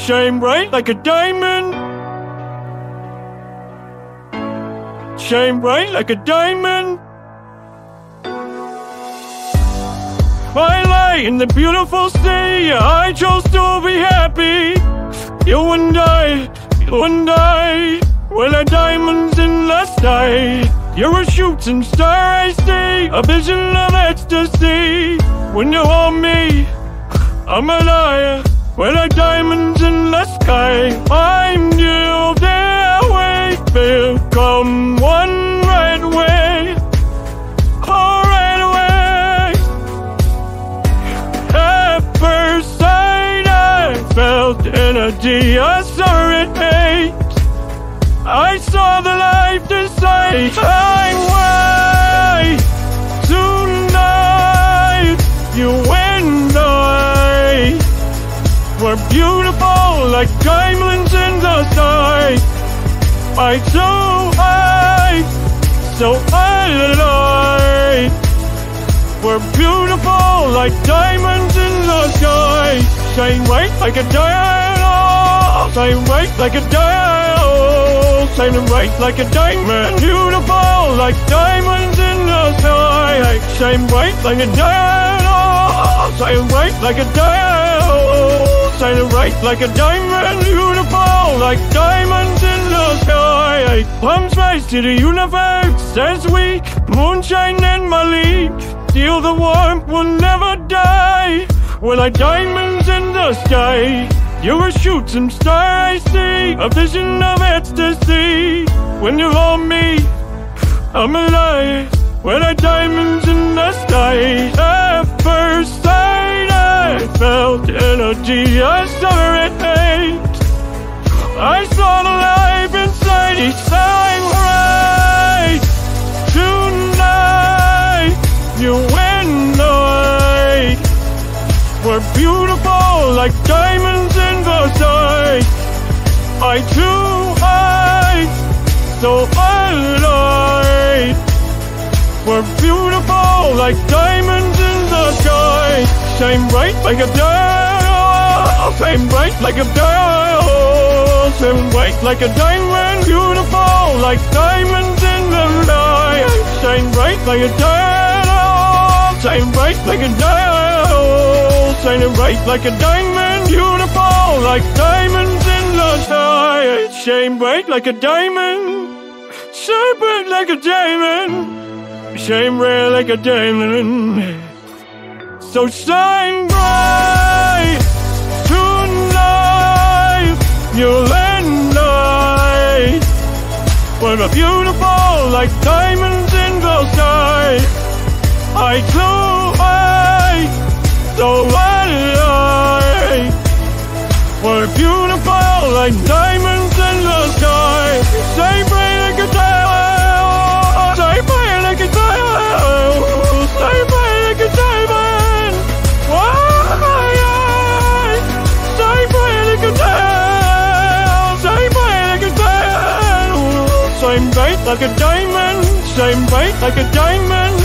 shine bright like a diamond, shine bright like a diamond. I lie in the beautiful sea, I chose to be happy. You and I, we're like diamonds in the sky. You're a shooting star I see, a vision of ecstasy. When you hold me, I'm a liar. We're like diamonds in the sky. Find you there, we become one right away. Oh, right away. At first sight I felt energy, I saw it hate. I saw the life decide. I'm way tonight. You and I, we're beautiful like diamonds in the sky. I so high, so high. We're beautiful like diamonds in the sky. Shine bright like a diamond, shine bright like a diamond, shine bright like a diamond. Beautiful like diamonds in the sky. Shine bright like a diamond, shine bright like a diamond, shine bright like a diamond. Beautiful like diamonds in the sky. Palms rise to the universe as we moonshine in my league. Feel the warmth, will never die. We're like diamonds in the sky. You're a shooting star I see, a vision of ecstasy. When you hold me, I'm alive. We're like diamonds in the sky. At first sight I felt energy, I saw it hate. I saw the life inside each sign right. Tonight, you and I, we're beautiful like diamonds in the sky. I too high, so high. We're beautiful like diamonds in the sky. Shine bright like a diamond, shine bright like a diamond, shine bright like a diamond. Beautiful like diamonds in the sky. Shine bright like a diamond, shine bright like a diamond, shine bright like a diamond. Beautiful like diamonds in the sky. Shine bright like a diamond, shine bright like a diamond, shine bright like a diamond. So shine bright tonight, you and I, we're beautiful like diamonds in the sky. I too high, so high. We're beautiful like diamonds in the sky. Shine bright like a diamond, shine bright like a diamond, shine bright like a diamond. Why? Shine bright like a diamond, shine bright like a diamond, shine bright like a diamond, shine bright like a diamond.